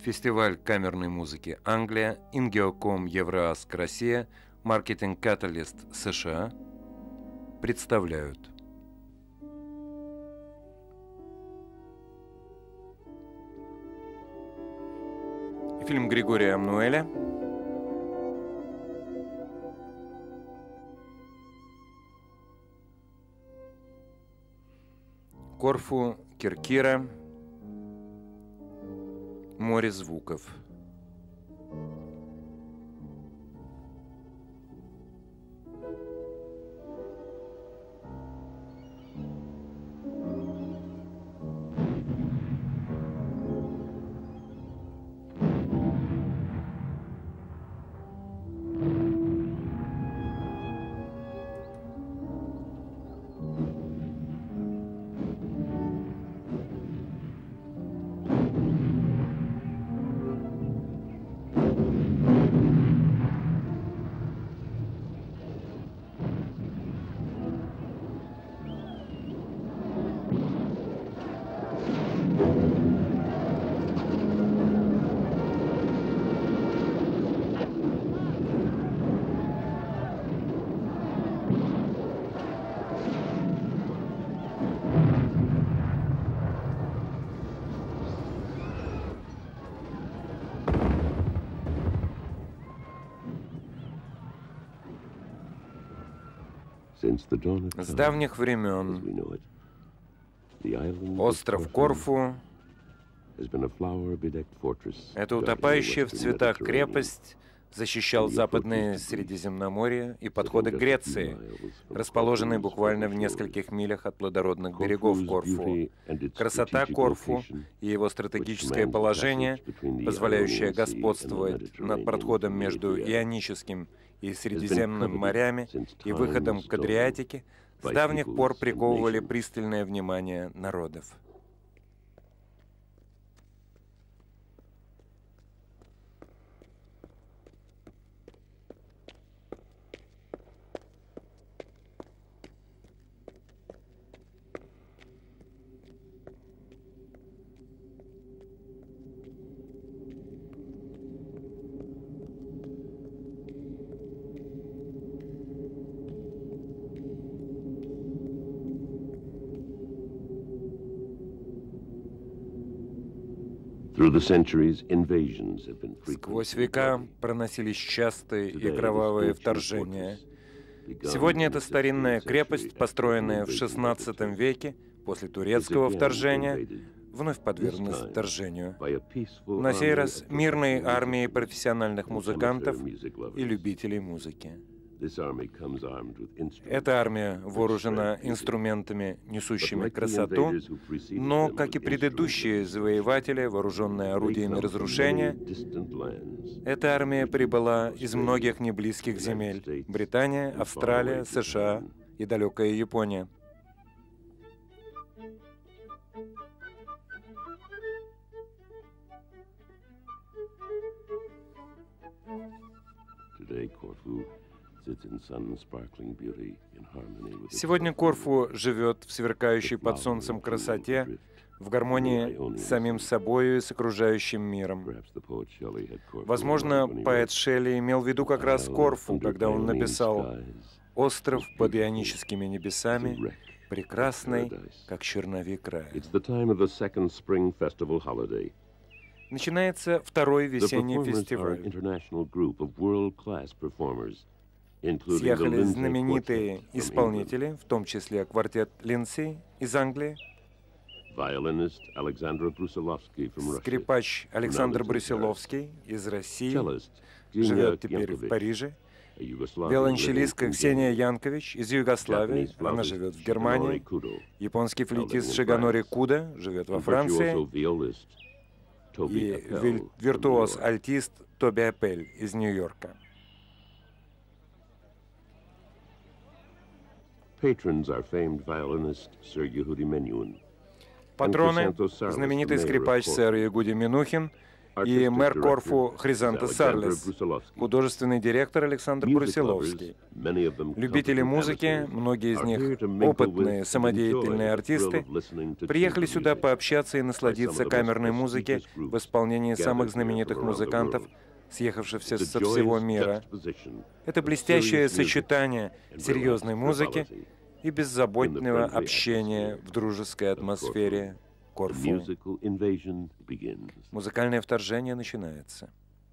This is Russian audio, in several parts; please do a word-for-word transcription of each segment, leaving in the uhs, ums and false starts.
Фестиваль камерной музыки Англия, Ингеоком Евроаск Россия, Маркетинг Каталист США представляют. Фильм Григория Амнуэля Корфу Киркира «Море звуков». С давних времен остров Корфу — это утопающая в цветах крепость, защищал западное Средиземноморье и подходы к Греции, расположенные буквально в нескольких милях от плодородных берегов Корфу. Красота Корфу и его стратегическое положение, позволяющее господствовать над проходом между Ионическим и Средиземным морями и выходом к Адриатике, с давних пор приковывали пристальное внимание народов. Сквозь века проносились частые и кровавые вторжения. Сегодня это старинная крепость, построенная в шестнадцатом веке после турецкого вторжения, вновь подверглась вторжению. На сей раз мирной армией профессиональных музыкантов и любителей музыки. Эта армия вооружена инструментами, несущими красоту, но, как и предыдущие завоеватели, вооруженные орудиями разрушения, эта армия прибыла из многих неблизких земель — Британия, Австралия, США и далекая Япония. Сегодня Корфу живет в сверкающей под солнцем красоте, в гармонии с самим собою и с окружающим миром. Возможно, поэт Шелли имел в виду как раз Корфу, когда он написал «Остров под ионическими небесами, прекрасный, как черновик рая». Начинается второй весенний фестиваль. Съехали знаменитые исполнители, в том числе квартет Линдси из Англии, скрипач Александр Брусиловский из России, живет теперь в Париже, виолончелистка Ксения Янкович из Югославии, она живет в Германии, японский флейтист Шиганори Куда живет во Франции, и виртуоз-альтист Тоби Апель из Нью-Йорка. Патроны — знаменитый скрипач сэр Ягуди Минухин и мэр Корфу Хризантес Сарлес, художественный директор Александр Брусиловский. Любители музыки, многие из них опытные самодеятельные артисты, приехали сюда пообщаться и насладиться камерной музыке в исполнении самых знаменитых музыкантов, съехавшихся со всего мира. Это блестящее сочетание серьезной музыки и беззаботного общения в дружеской атмосфере Корфу. Музыкальное вторжение начинается.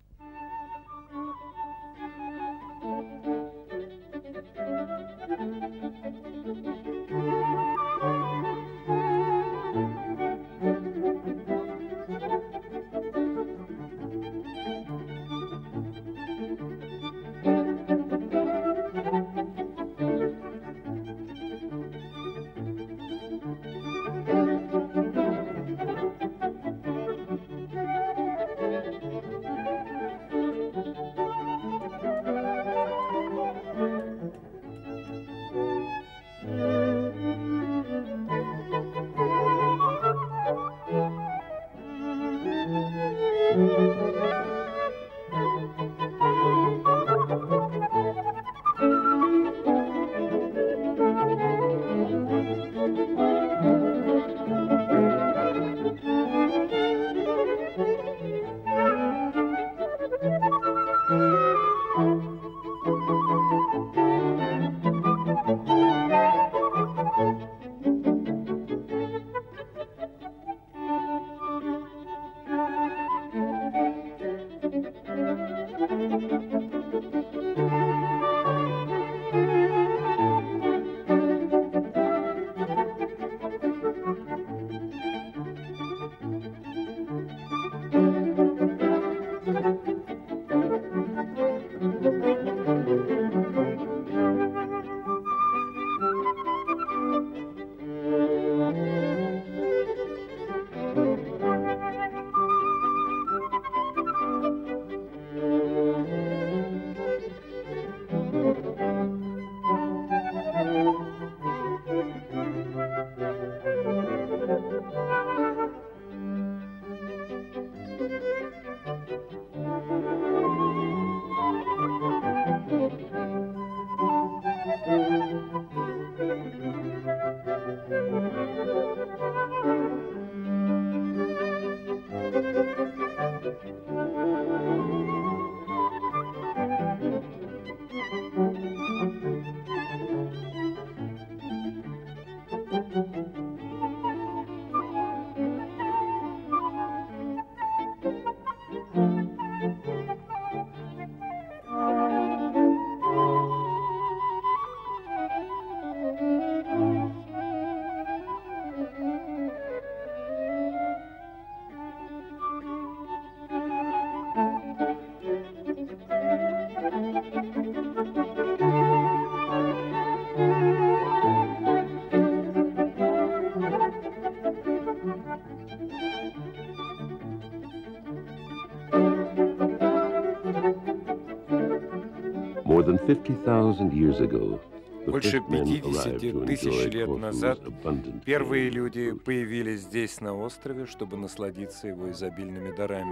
Больше пятидесяти тысяч лет назад первые люди появились здесь, на острове, чтобы насладиться его изобильными дарами.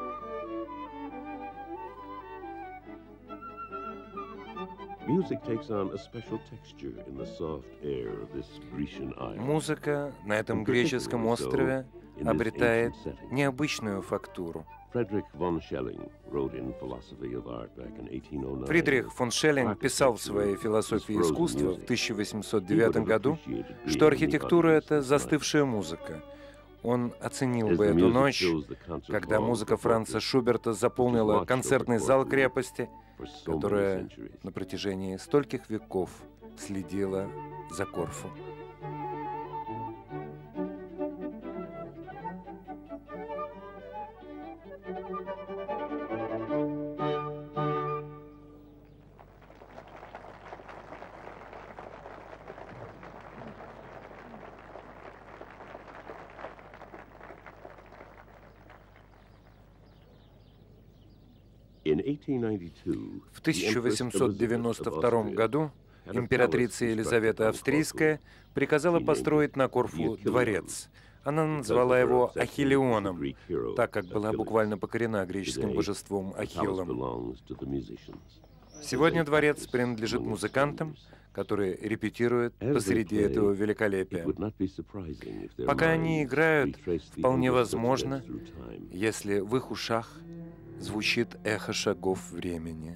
Музыка на этом греческом острове обретает необычную фактуру. Фридрих фон Шеллинг писал в своей «Философии искусства» в тысяча восемьсот девятом году, что архитектура — это застывшая музыка. Он оценил бы эту ночь, когда музыка Франца Шуберта заполнила концертный зал крепости, которая на протяжении стольких веков следила за Корфу. В тысяча восемьсот девяносто втором году императрица Елизавета Австрийская приказала построить на Корфу дворец, Она назвала его Ахиллеоном, так как была буквально покорена греческим божеством Ахиллом. Сегодня дворец принадлежит музыкантам, которые репетируют посреди этого великолепия. Пока они играют, вполне возможно, если в их ушах звучит эхо шагов времени.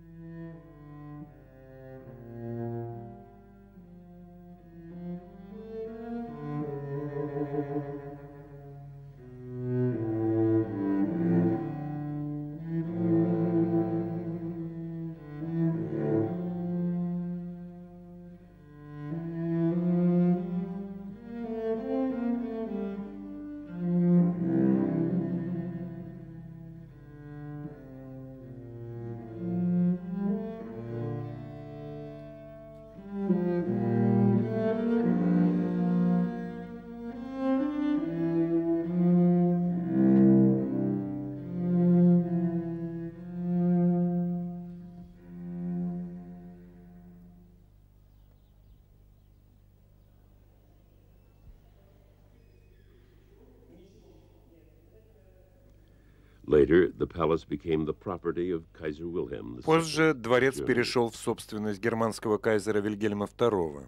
Позже дворец перешел в собственность германского кайзера Вильгельма второго.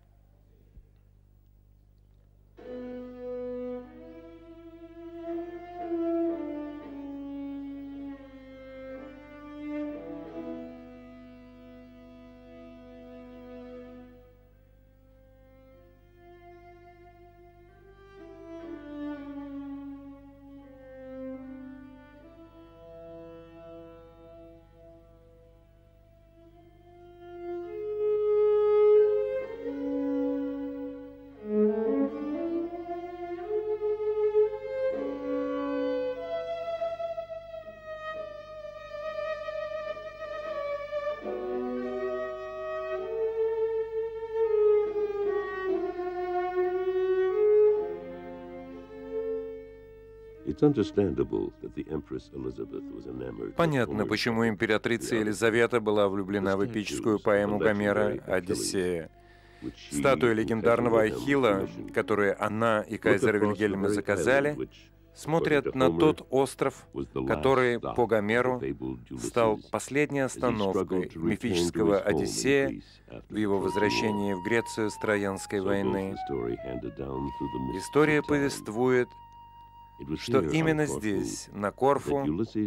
Понятно, почему императрица Елизавета была влюблена в эпическую поэму Гомера «Одиссея». Статуя легендарного Ахилла, которую она и кайзер Вильгельм заказали, смотрят на тот остров, который по Гомеру стал последней остановкой мифического Одиссея в его возвращении в Грецию с Троянской войны. История повествует, что именно здесь, на Корфу,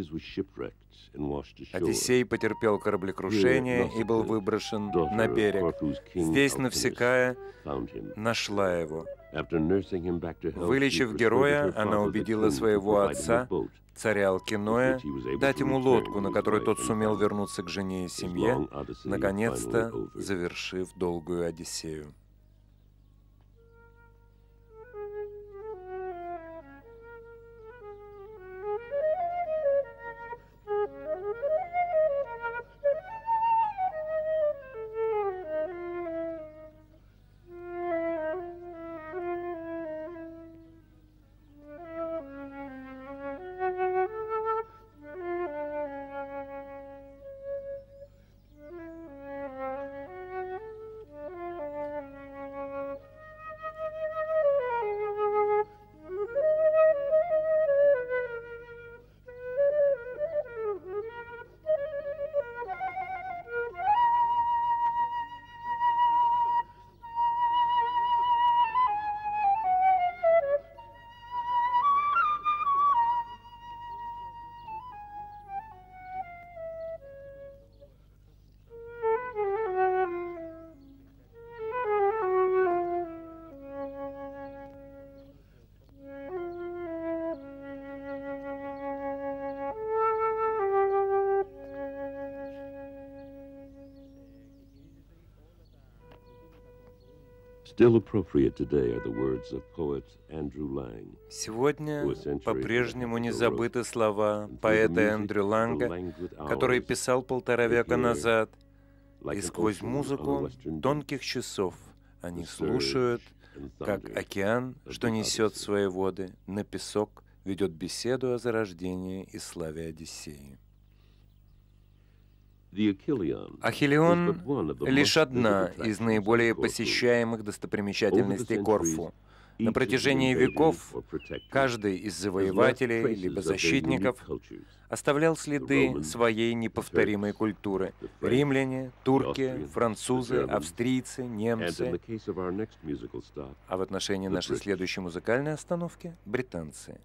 Одиссей потерпел кораблекрушение и был выброшен на берег. Здесь Навсекая нашла его. Вылечив героя, она убедила своего отца, царя Алкиноя, дать ему лодку, на которой тот сумел вернуться к жене и семье, наконец-то завершив долгую Одиссею. Сегодня по-прежнему не забыты слова поэта Эндрю Ланга, который писал полтора века назад, и сквозь музыку тонких часов они слушают, как океан, что несет свои воды, на песок ведет беседу о зарождении и славе Одиссеи. Ахиллеон — лишь одна из наиболее посещаемых достопримечательностей Корфу. На протяжении веков каждый из завоевателей либо защитников оставлял следы своей неповторимой культуры. Римляне, турки, французы, австрийцы, немцы. А в отношении нашей следующей музыкальной остановки — британцы.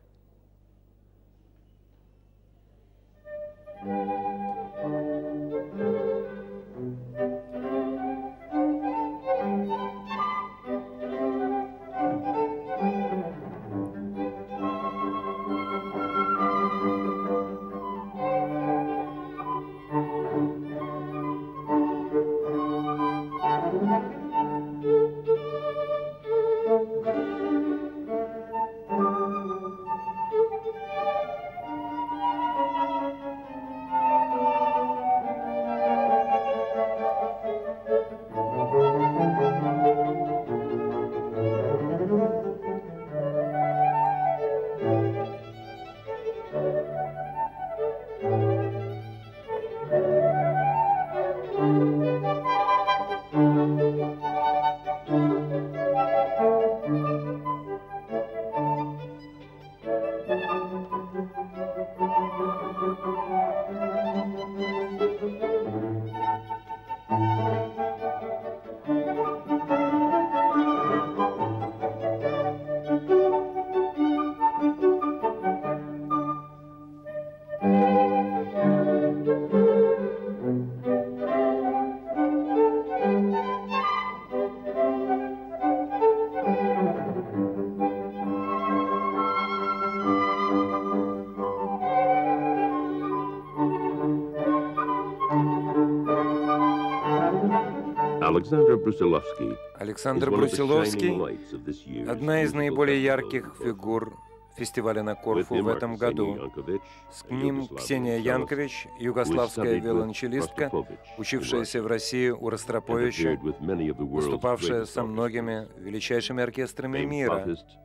Александр Брусиловский — одна из наиболее ярких фигур фестиваля на Корфу в этом году. С ним Ксения Янкович, югославская виолончелистка, учившаяся в России у Ростроповича, выступавшая со многими величайшими оркестрами мира.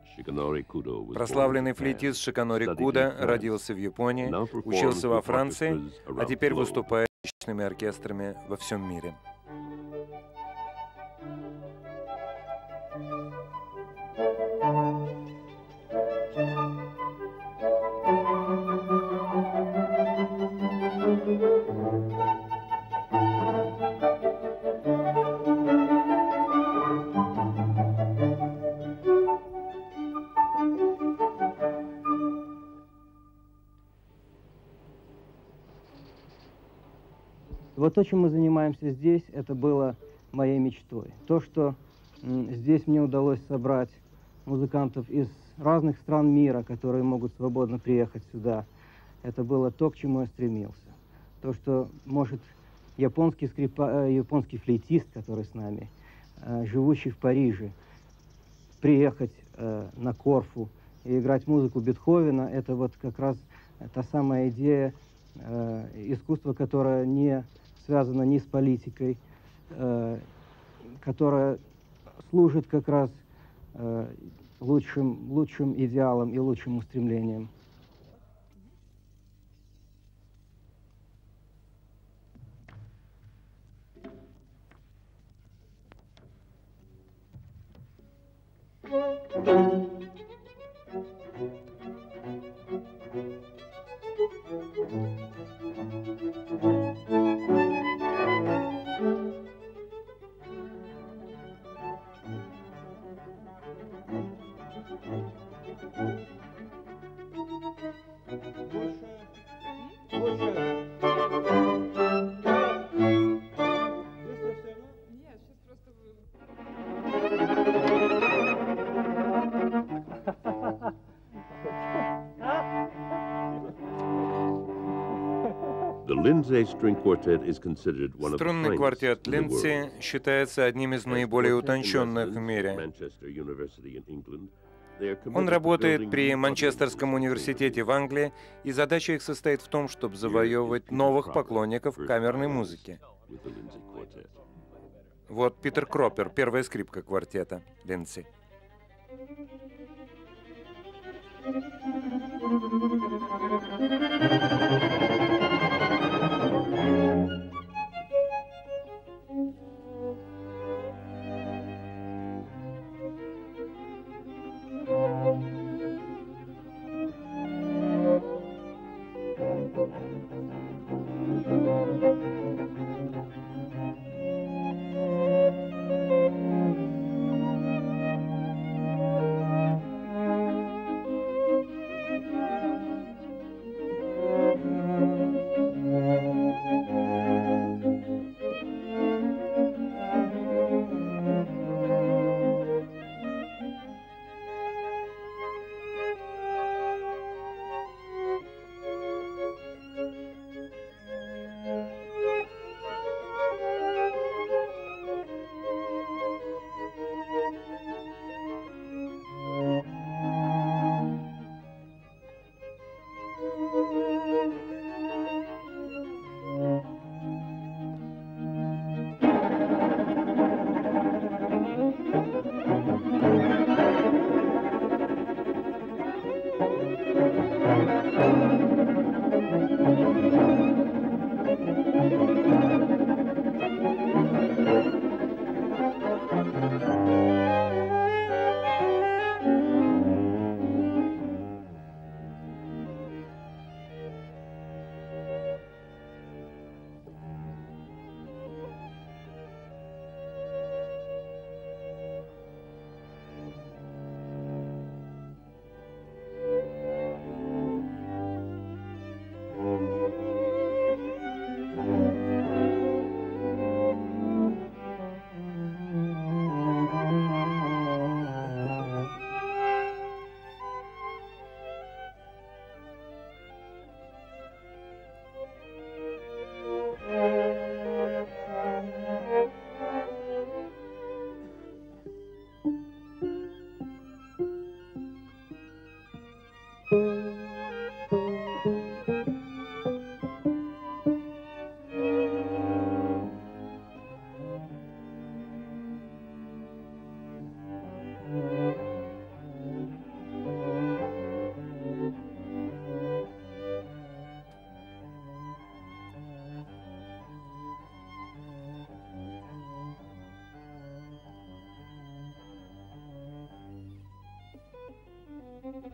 Прославленный флейтист Шиканори Куда родился в Японии, учился во Франции, а теперь выступает с различными оркестрами во всем мире. Вот то, чем мы занимаемся здесь, это было моей мечтой. То, что здесь мне удалось собрать музыкантов из разных стран мира, которые могут свободно приехать сюда, это было то, к чему я стремился. То, что может японский, скрипа... японский флейтист, который с нами, живущий в Париже, приехать на Корфу и играть музыку Бетховена, это вот как раз та самая идея искусства, которое не связано ни с политикой, которое служит как раз лучшим, лучшим идеалам и лучшим устремлениям. Струнный квартет Линдси считается одним из наиболее утонченных в мире. Он работает при Манчестерском университете в Англии, и задача их состоит в том, чтобы завоевывать новых поклонников камерной музыки. Вот Питер Кропер, первая скрипка квартета Линдси.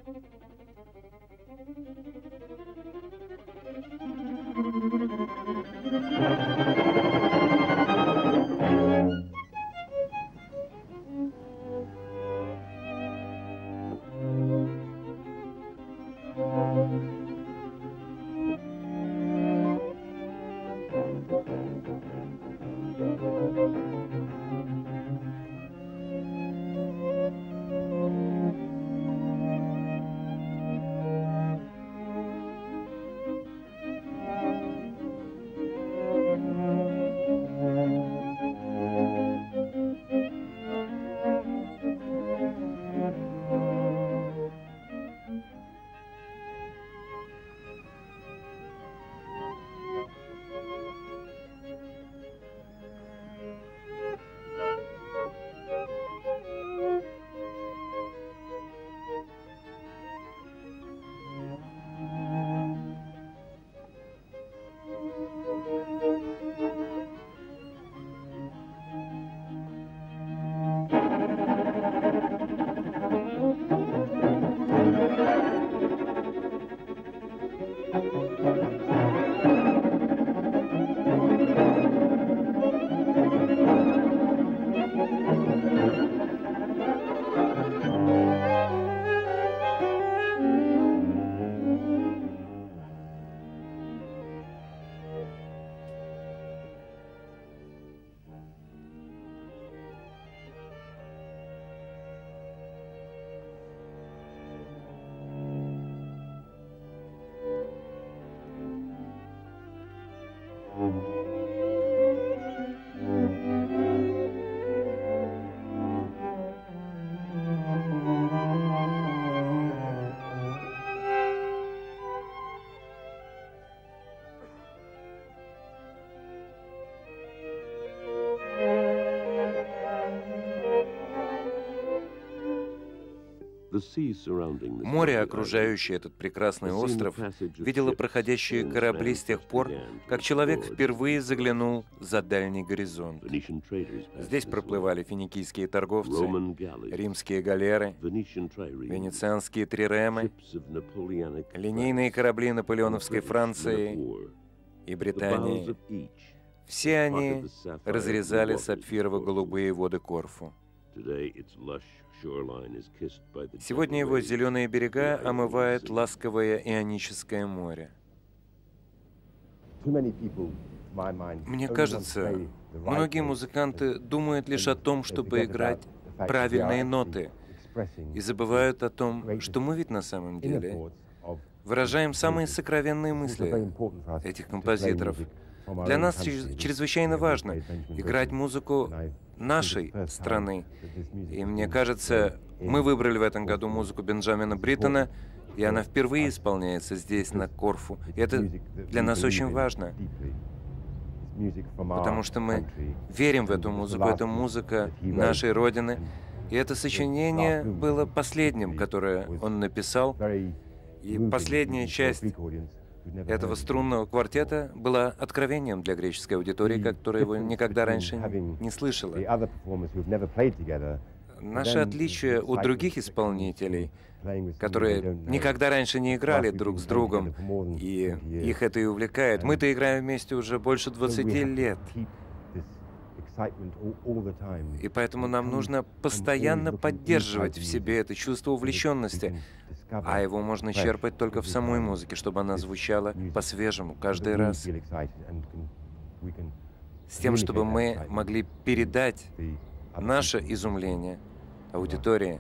Море, окружающее этот прекрасный остров, видело проходящие корабли с тех пор, как человек впервые заглянул за дальний горизонт. Здесь проплывали финикийские торговцы, римские галеры, венецианские триремы, линейные корабли наполеоновской Франции и Британии. Все они разрезали сапфирово-голубые воды Корфу. Сегодня его зеленые берега омывает ласковое Ионическое море. Мне кажется, многие музыканты думают лишь о том, чтобы играть правильные ноты, и забывают о том, что мы ведь на самом деле выражаем самые сокровенные мысли этих композиторов. Для нас чрезвычайно важно играть музыку нашей страны. И мне кажется, мы выбрали в этом году музыку Бенджамина Бриттона, и она впервые исполняется здесь, на Корфу. И это для нас очень важно, потому что мы верим в эту музыку, это музыка нашей Родины. И это сочинение было последним, которое он написал, и последняя часть этого струнного квартета была откровением для греческой аудитории, которая его никогда раньше не слышала. Наше отличие от других исполнителей, которые никогда раньше не играли друг с другом, и их это и увлекает. Мы-то играем вместе уже больше двадцати лет. И поэтому нам нужно постоянно поддерживать в себе это чувство увлеченности, а его можно черпать только в самой музыке, чтобы она звучала по-свежему каждый раз, с тем, чтобы мы могли передать наше изумление аудитории.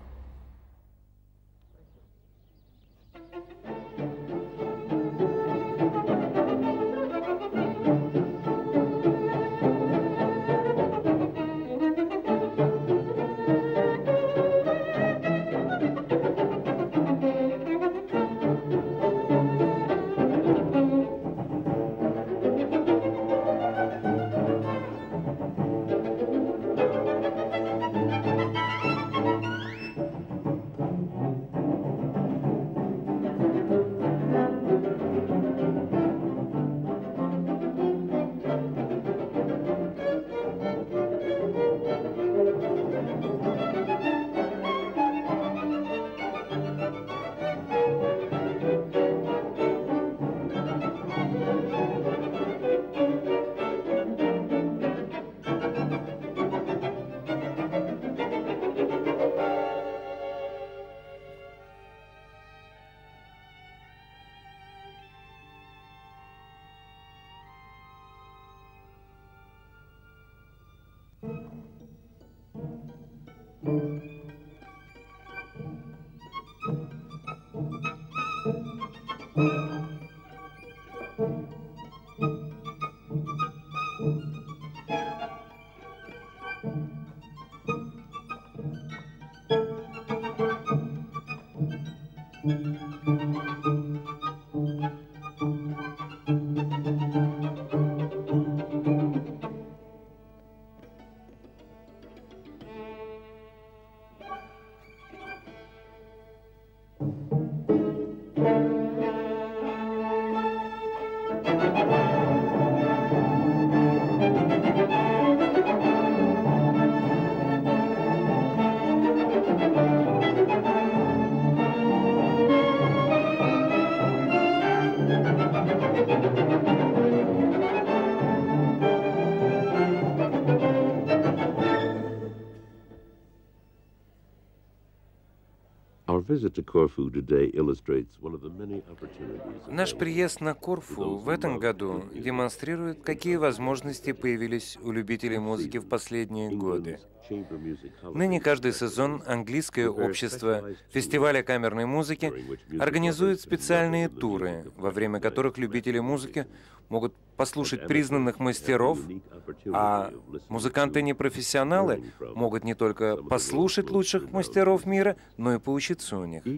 Наш приезд на Корфу в этом году демонстрирует, какие возможности появились у любителей музыки в последние годы. Ныне каждый сезон английское общество фестиваля камерной музыки организует специальные туры, во время которых любители музыки могут послушать признанных мастеров, а музыканты-непрофессионалы могут не только послушать лучших мастеров мира, но и поучиться у них.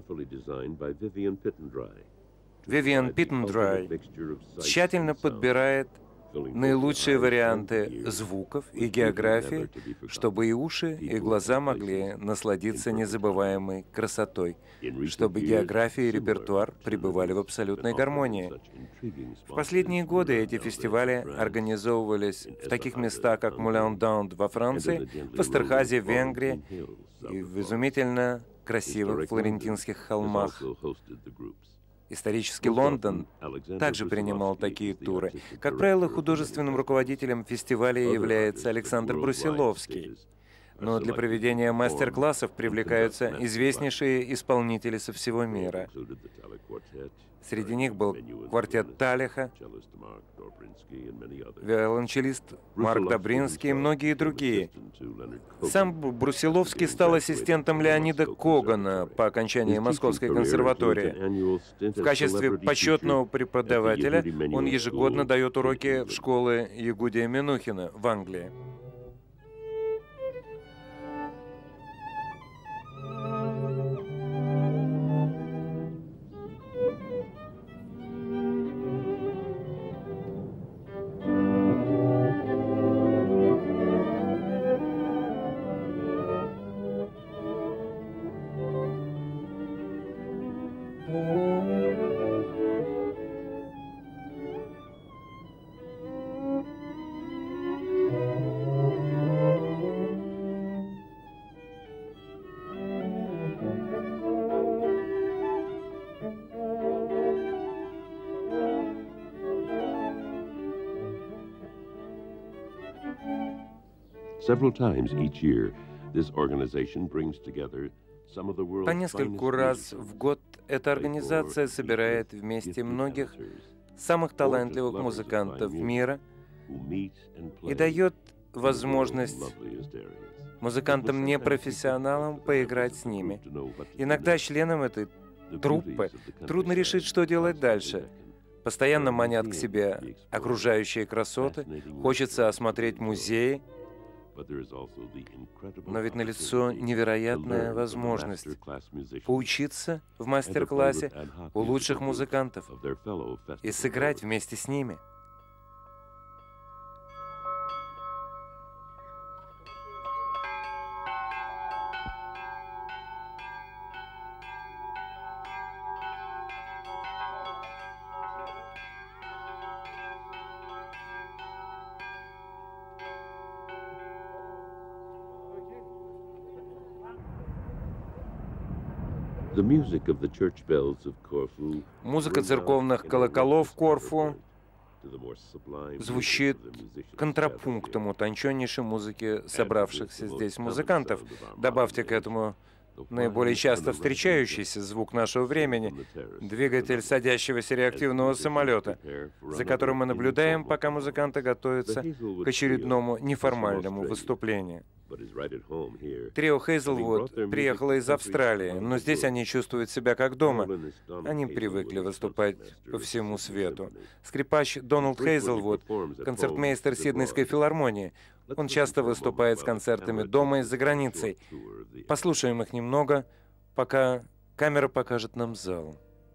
Вивиан Питтендрай тщательно подбирает наилучшие варианты звуков и географии, чтобы и уши, и глаза могли насладиться незабываемой красотой, чтобы география и репертуар пребывали в абсолютной гармонии. В последние годы эти фестивали организовывались в таких местах, как Мулен-Д'Анд во Франции, в Эстерхазе в Венгрии и в изумительно красивых флорентинских холмах. Исторический Лондон также принимал такие туры. Как правило, художественным руководителем фестиваля является Александр Брусиловский. Но для проведения мастер-классов привлекаются известнейшие исполнители со всего мира. Среди них был квартет Талиха, виолончелист Марк Добринский и многие другие. Сам Брусиловский стал ассистентом Леонида Когана по окончании Московской консерватории. В качестве почетного преподавателя он ежегодно дает уроки в школе Ягудия Минухина в Англии. По нескольку раз в год эта организация собирает вместе многих самых талантливых музыкантов мира и дает возможность музыкантам-непрофессионалам поиграть с ними. Иногда членам этой труппы трудно решить, что делать дальше. Постоянно манят к себе окружающие красоты, хочется осмотреть музеи, но ведь налицо невероятная возможность поучиться в мастер-классе у лучших музыкантов и сыграть вместе с ними. Музыка церковных колоколов Корфу звучит контрапунктом утонченнейшей музыки собравшихся здесь музыкантов. Добавьте к этому Наиболее часто встречающийся звук нашего времени — двигатель садящегося реактивного самолета, за которым мы наблюдаем, пока музыканты готовятся к очередному неформальному выступлению. Трио Хейзлвуд приехало из Австралии, но здесь они чувствуют себя как дома. Они привыкли выступать по всему свету. Скрипач Дональд Хейзлвуд, концертмейстер Сиднейской филармонии. Он часто выступает с концертами дома и за границей. Послушаем их немного, пока камера покажет нам зал.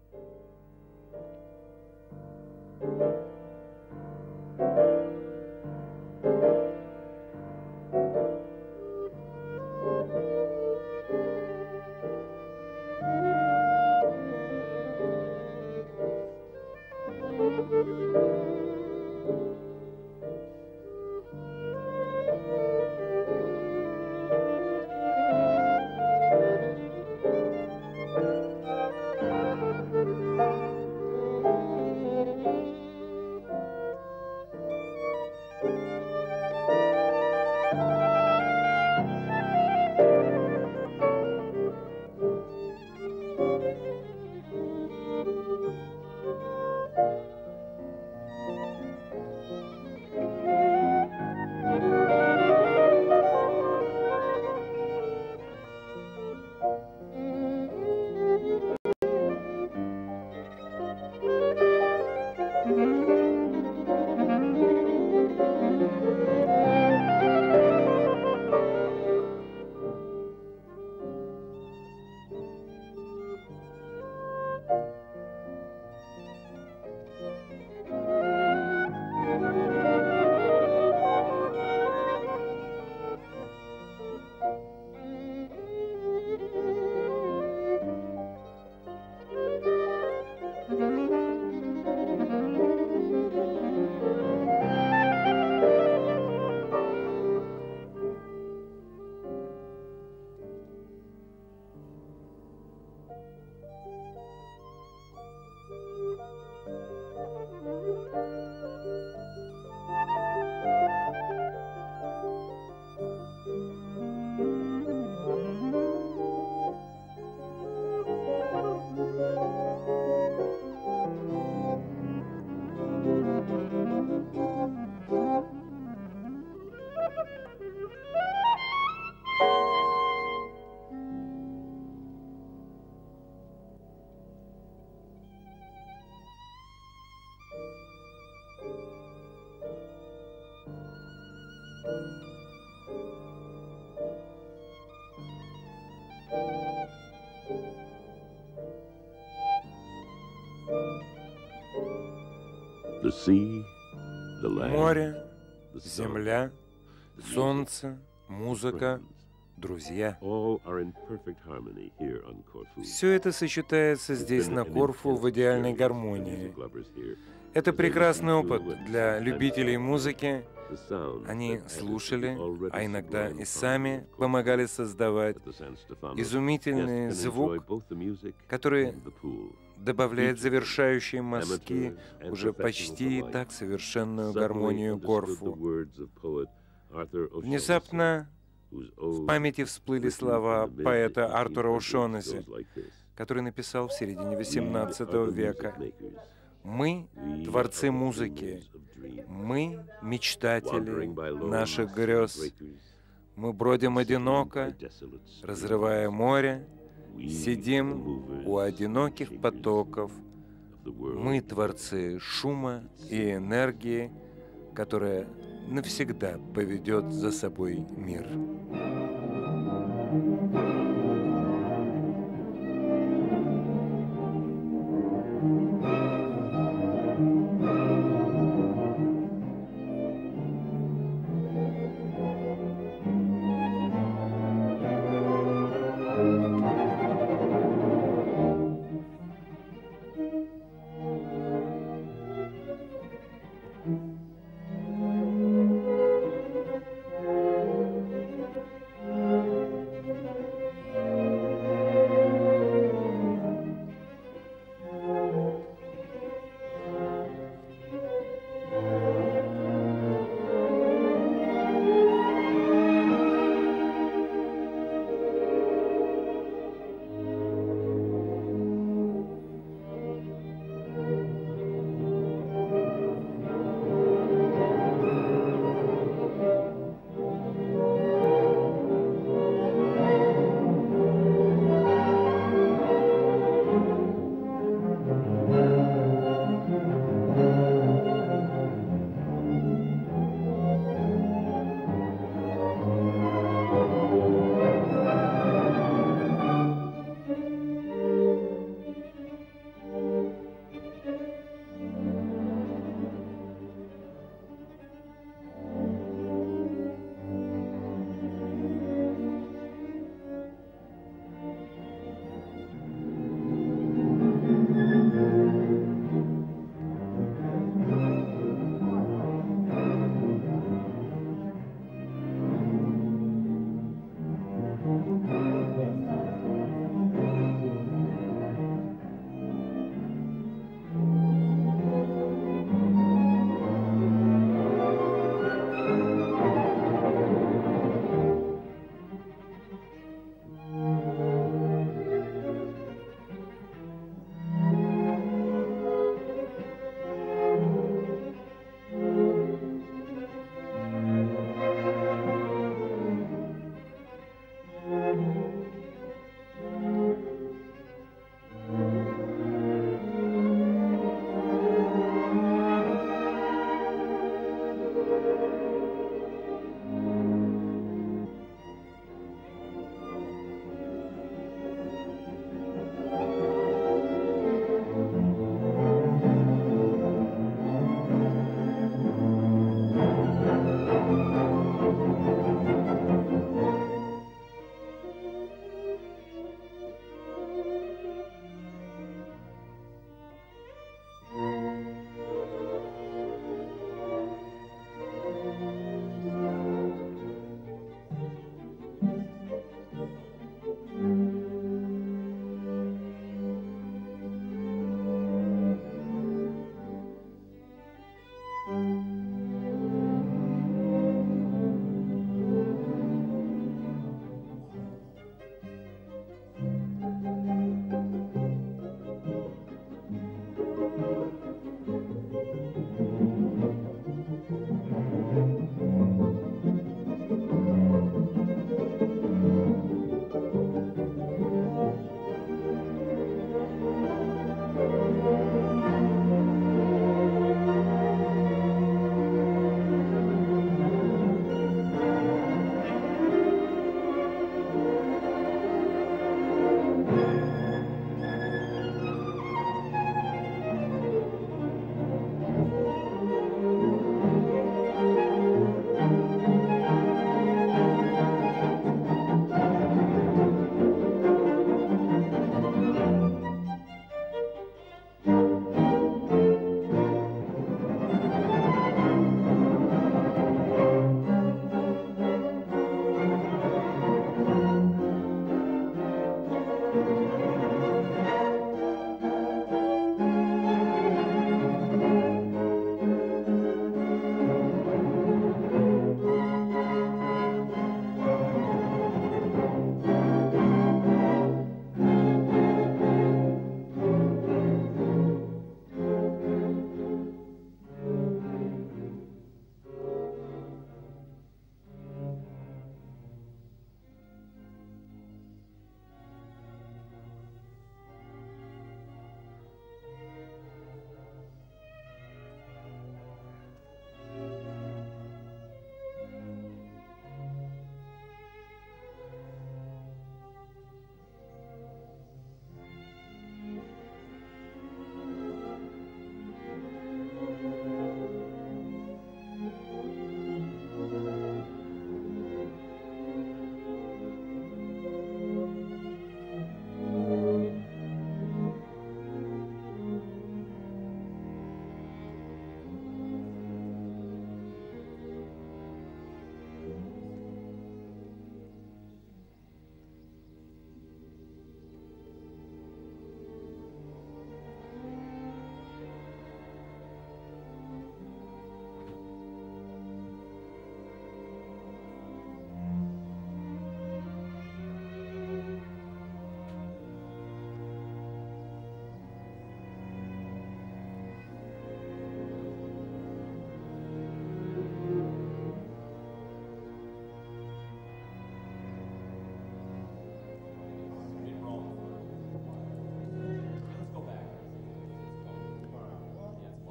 Море, земля, солнце, музыка, друзья. Все это сочетается здесь, на Корфу, в идеальной гармонии. Это прекрасный опыт для любителей музыки. Они слушали, а иногда и сами помогали создавать изумительный звук, который добавляет завершающие мазки уже почти и так совершенную гармонию Корфу. Внезапно в памяти всплыли слова поэта Артура О'Шоннесси, который написал в середине восемнадцатого века: «Мы — творцы музыки, мы — мечтатели наших грез. Мы бродим одиноко, разрывая море, сидим у одиноких потоков. Мы — творцы шума и энергии, которая навсегда поведет за собой мир».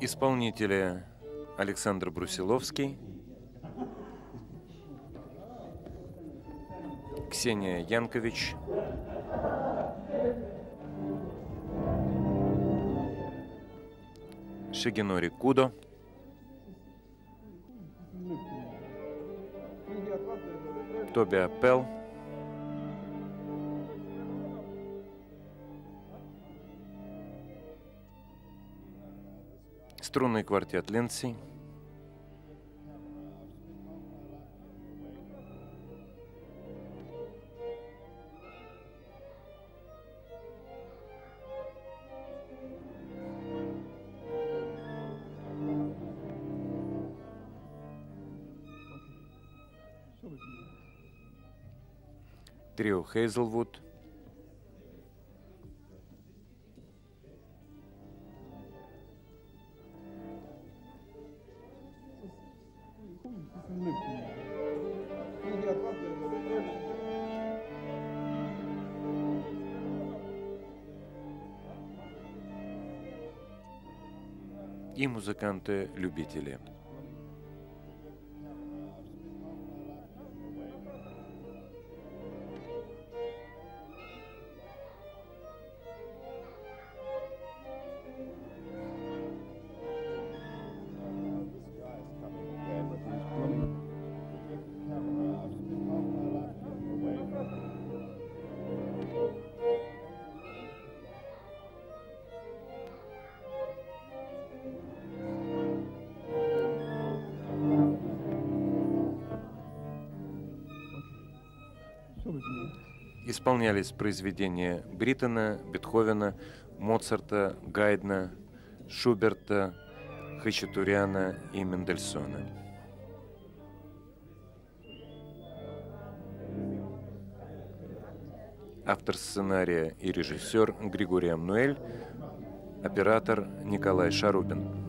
Исполнители: Александр Брусиловский, Ксения Янкович, Шигенори Кудо, Тоби Аппел, струнный квартет Линдси, трио Хейзелвуд, и музыканты-любители. Исполнялись произведения Бриттона, Бетховена, Моцарта, Гайдна, Шуберта, Хачатуряна и Мендельсона. Автор сценария и режиссер Григорий Амнуэль, оператор Николай Шарубин.